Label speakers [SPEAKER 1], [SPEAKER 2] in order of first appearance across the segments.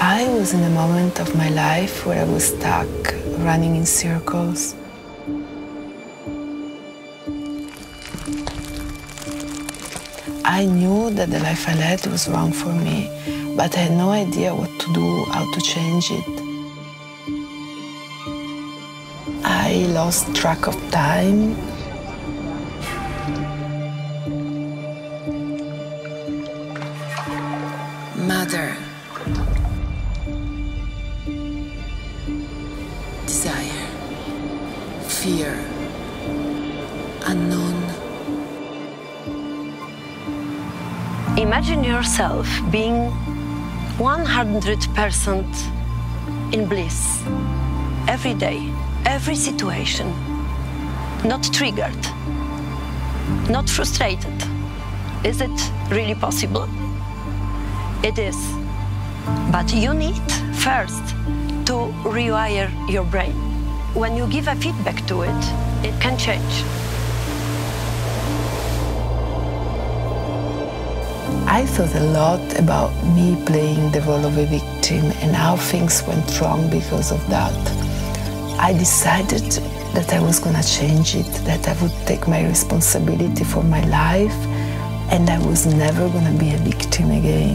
[SPEAKER 1] I was in a moment of my life where I was stuck, running in circles. I knew that the life I led was wrong for me, but I had no idea what to do, how to change it. I lost track of time. Mother. Desire. Fear. Unknown.
[SPEAKER 2] Imagine yourself being 100% in bliss every day, every situation, not triggered, not frustrated. Is it really possible? It is. But you need first to rewire your brain. When you give a feedback to it, it can change.
[SPEAKER 1] I thought a lot about me playing the role of a victim and how things went wrong because of that. I decided that I was going to change it, that I would take my responsibility for my life, and I was never going to be a victim again.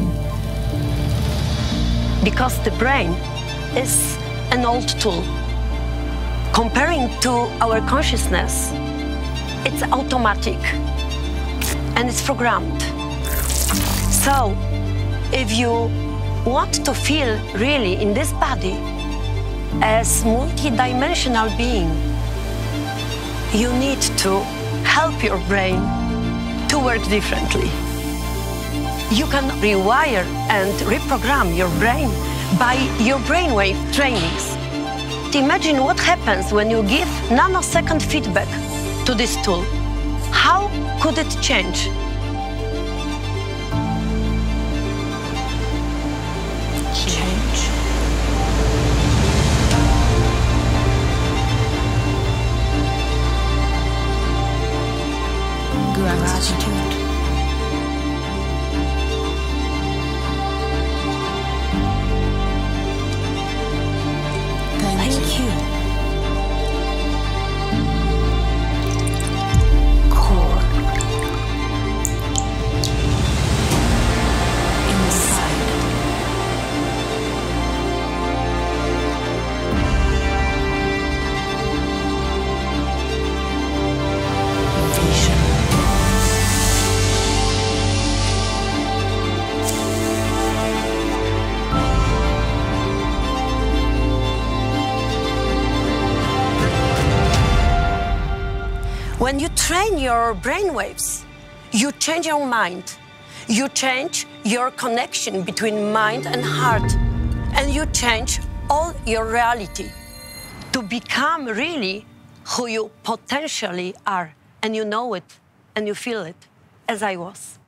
[SPEAKER 2] Because the brain is an old tool. Comparing to our consciousness, it's automatic and it's programmed. So, if you want to feel really in this body as multi-dimensional being, you need to help your brain to work differently. You can rewire and reprogram your brain by your brainwave trainings. Imagine what happens when you give nanosecond feedback to this tool. How could it change?
[SPEAKER 1] Gratitude. Thank you. Core. Inside. Vision.
[SPEAKER 2] When you train your brainwaves, you change your mind. You change your connection between mind and heart. And you change all your reality to become really who you potentially are. And you know it, and you feel it, as I was.